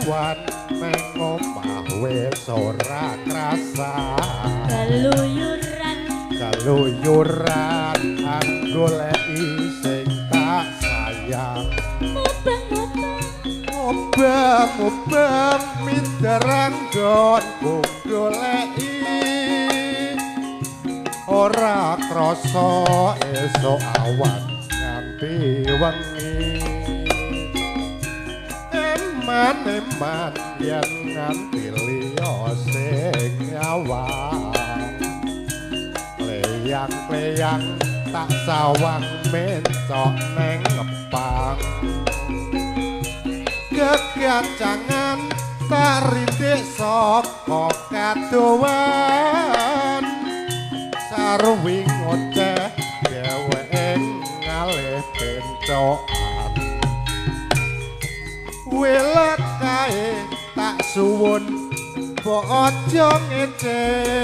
wan neng omah wis ora krasa kaluyuran goleki sing tak sayang obang minderan gonku goleki ora krasa esuk awan nganti wengi eman yen nganti liya sing awang leyang tak sawang mencok neng ngepang kegancangan tak rindik saka kadowan sarwing ngoceh dheweke ngalih bencokan welat kae tak suwun mbok aja ngece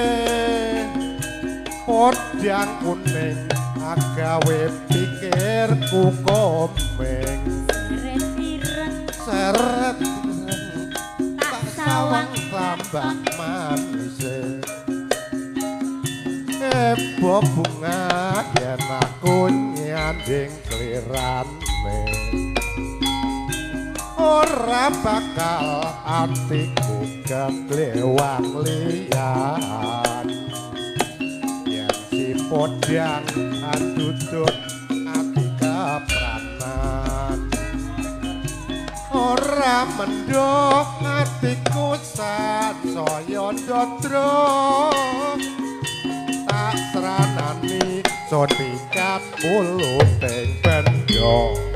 podang kuning agawe pikirku komeng seret tak sawang tambah manis ebo bunga yen aku nyanding klirane ora bakal atiku keglewang liyan yen si podang adudut ati kepranan ora mendok atiku sansaya ndodro tak sranani sodikat uluting bendho